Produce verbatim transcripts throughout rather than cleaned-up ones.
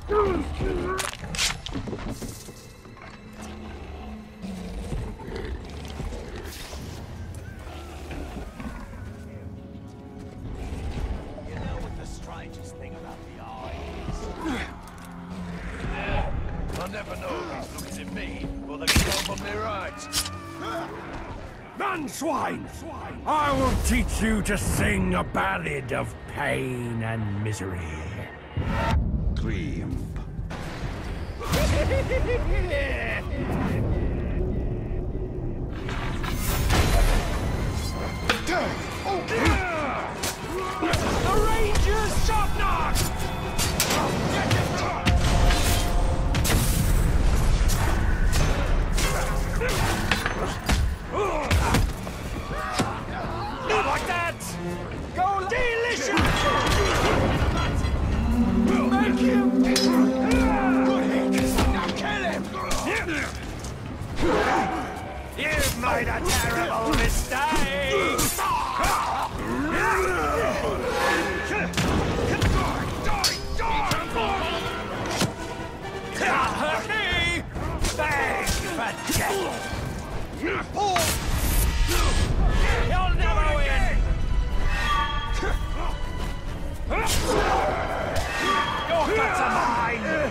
what the strangest thing about the eye is? Yeah, I never know if he's looking at me or the club on the right. Run, swine! I will teach you to sing a ballad of pain and misery. Cream. The Rangers shot knock! Not like that! Go delicious! Thank you! Now kill him! You've made a terrible mistake! Can't hurt me! Bang for death! You'll never win! Your guts are mine!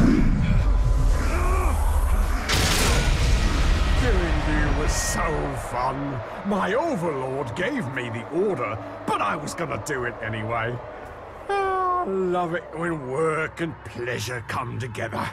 Killing you was so fun. My overlord gave me the order, but I was gonna do it anyway. Ah, I love it when work and pleasure come together.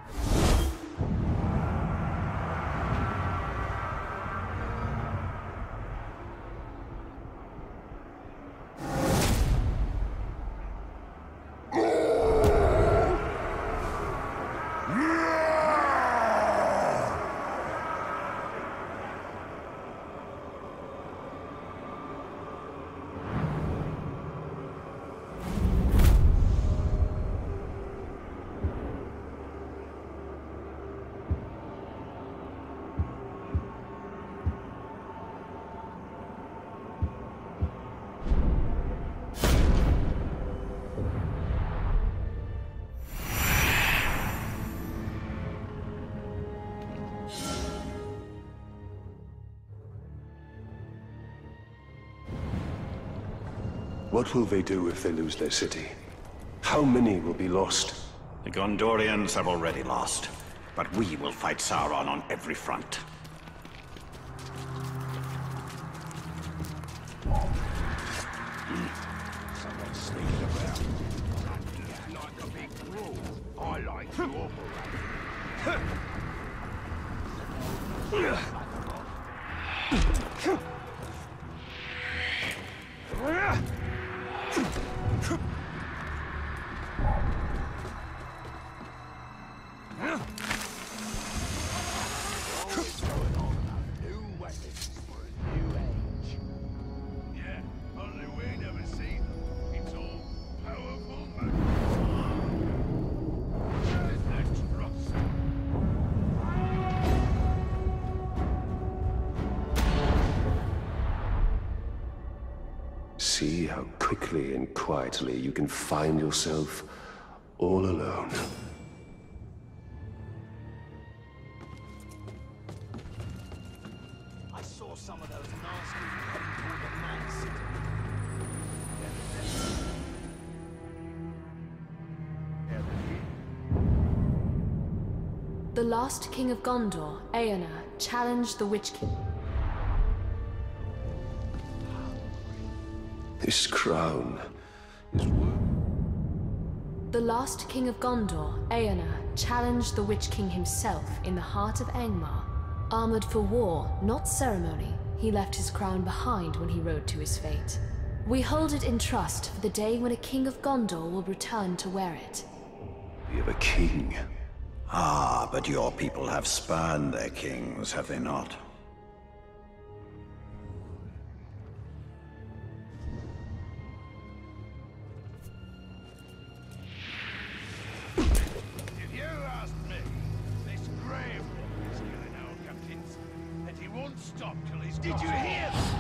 What will they do if they lose their city? How many will be lost? The Gondorians have already lost, but we will fight Sauron on every front. Someone's sneaking about. Like a big brawl. I like to operate. See how quickly and quietly you can find yourself all alone. I saw some of those nasty people the man city. The last king of Gondor, Eomer, challenged the Witch King. This crown is worth... The last king of Gondor, Eomer, challenged the Witch King himself in the heart of Angmar. Armored for war, not ceremony, he left his crown behind when he rode to his fate. We hold it in trust for the day when a king of Gondor will return to wear it. We have a king. Ah, but your people have spurned their kings, have they not? If you ask me, this grave is killing our captains, and he won't stop till he's Did you hear that?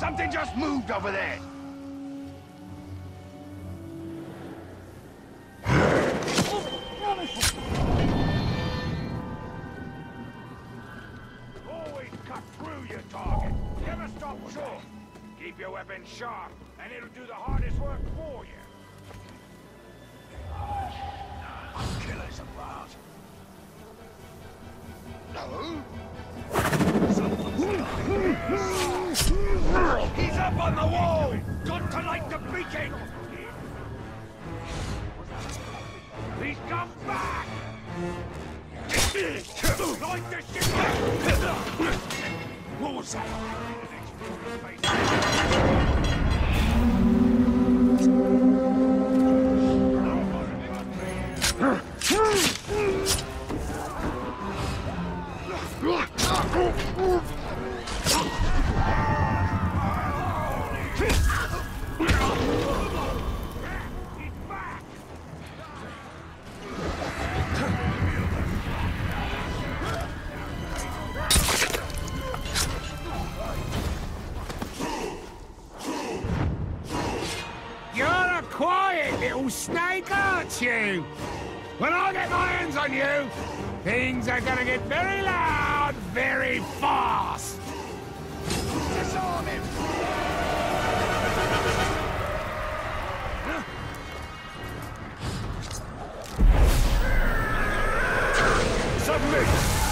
Something just moved over there! Always cut through your target. Never stop short. Keep your weapon sharp, and it'll do the hardest work for you. Killers about. No? He's up on the wall! Got to light the beacon! He's come back! Light the ship! What was that? Snake, aren't you? When I get my hands on you, things are gonna get very loud, very fast. Disarm him! Submit!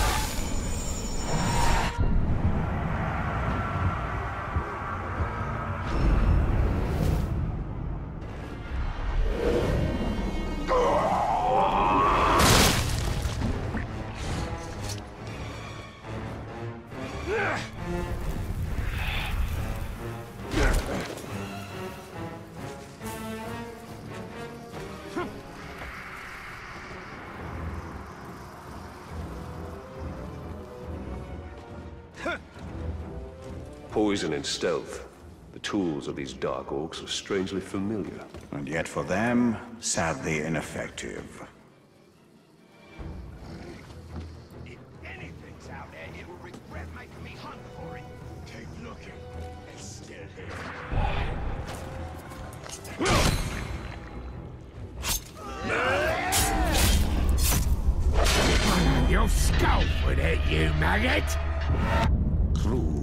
Poison and stealth. The tools of these dark orcs are strangely familiar. And yet for them, sadly ineffective. If anything's out there, it will regret making me hunt for it. Keep looking. It's still here. Your scalp would hit you, maggot! Krug.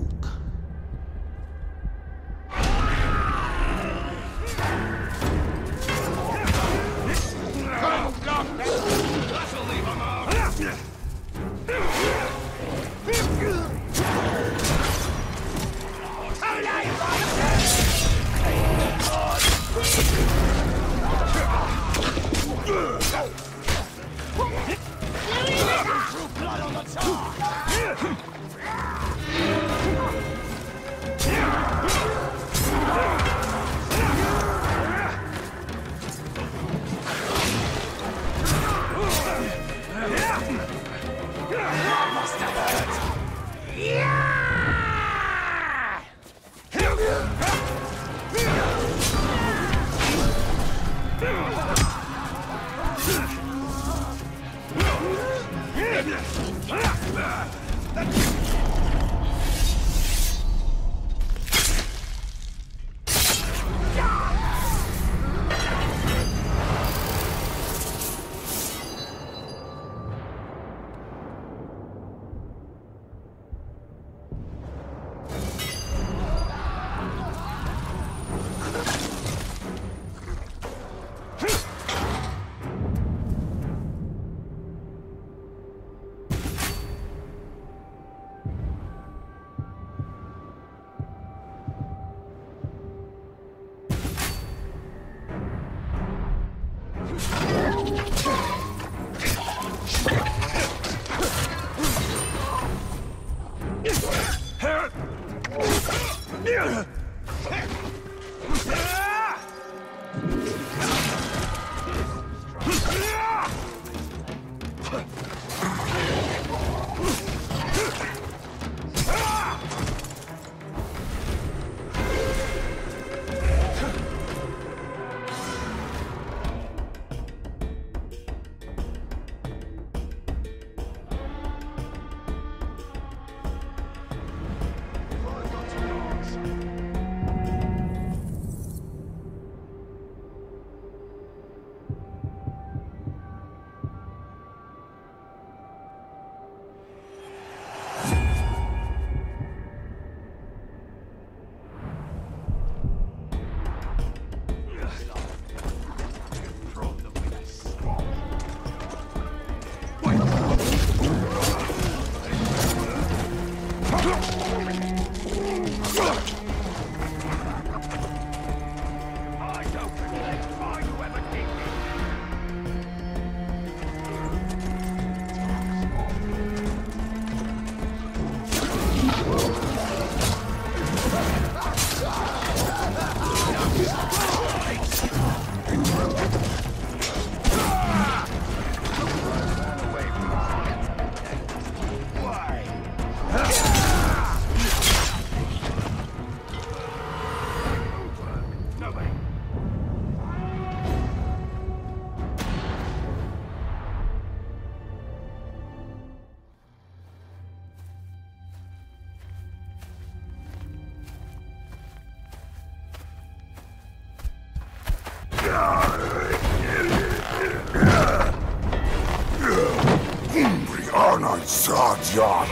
John.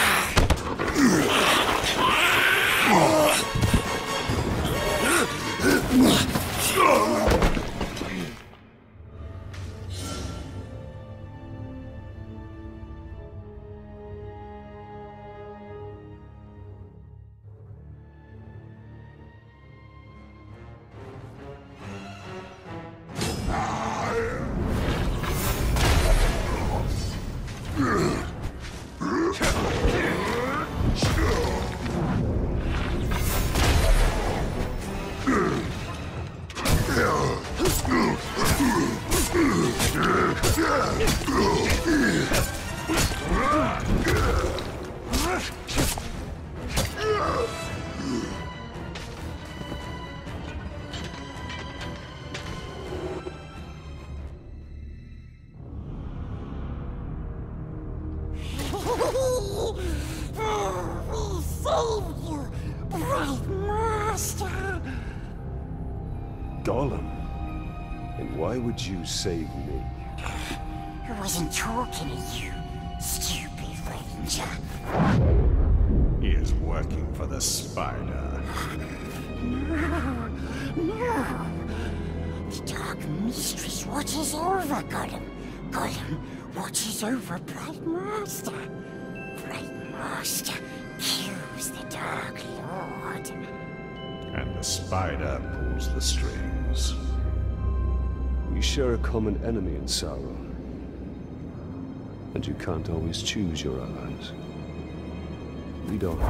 Would you save me? I wasn't talking to you, stupid ranger. He is working for the spider. No, no. The Dark Mistress watches over Gollum. Gollum watches over Bright Master. Bright Master kills the Dark Lord. And the spider pulls the strings. We share a common enemy in Sauron. And you can't always choose your allies. We don't.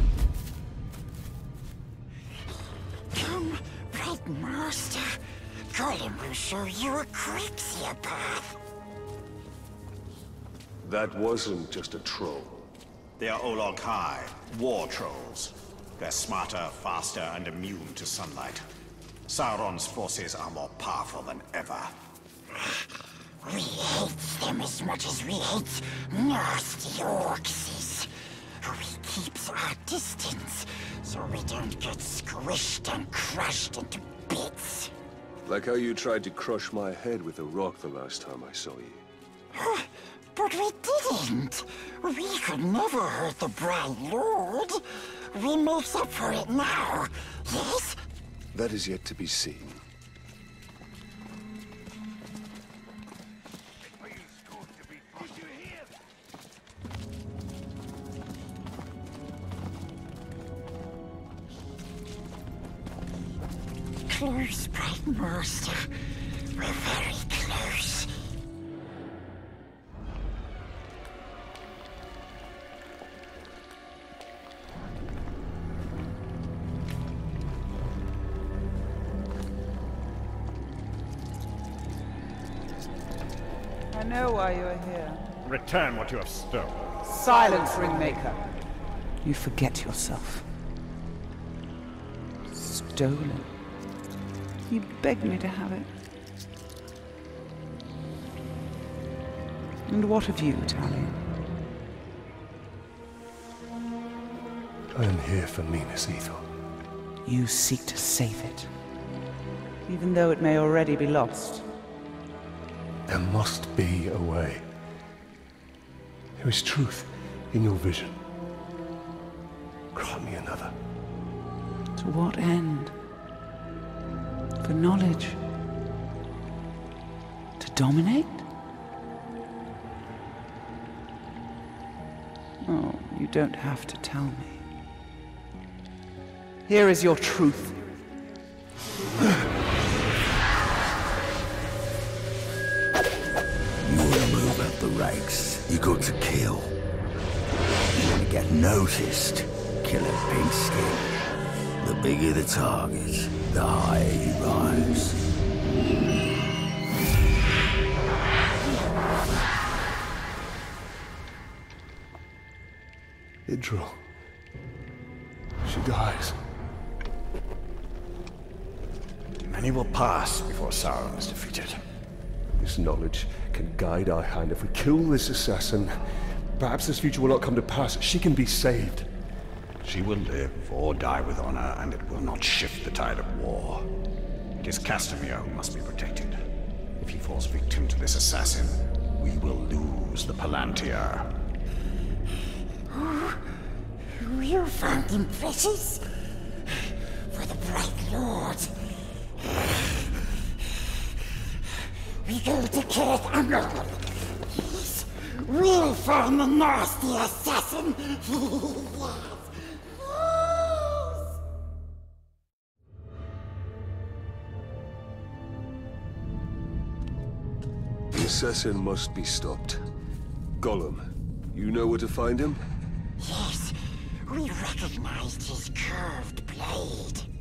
Come, Bright Master. Gollum will show you a quicker path. That wasn't just a troll. They are Olog High, war trolls. They're smarter, faster, and immune to sunlight. Sauron's forces are more powerful than ever. We hate them as much as we hate nasty orcs. We keep our distance so we don't get squished and crushed into bits. Like how you tried to crush my head with a rock the last time I saw you. But we didn't. We could never hurt the Bright Lord. We make up for it now, yes? That is yet to be seen. Close, Bright Master. We're very close. I know why you are here. Return what you have stolen. Silence, Ringmaker. You forget yourself. Stolen. You begged me to have it. And what of you, Talion? I am here for Minas Ithil. You seek to save it, even though it may already be lost. There must be a way. There is truth in your vision. Grant me another. To what end? For knowledge? To dominate? Oh, No, you don't have to tell me. Here is your truth. You wanna move up the ranks, you got to kill. You wanna get noticed, kill a pink skin. The bigger the target, the higher you rise. Idril. She dies. Many will pass before Sauron is defeated. This knowledge can guide our hand. If we kill this assassin, perhaps this future will not come to pass. She can be saved. She will live or die with honor, and it will not shift the tide of war. It is Castamere who must be protected. If he falls victim to this assassin, we will lose the Palantir. You found him precious? For the Bright Lord. We go to Kirith Angol. Yes, we'll find the nasty assassin. Yes. The assassin must be stopped. Gollum, you know where to find him? Yes, we recognized his curved blade.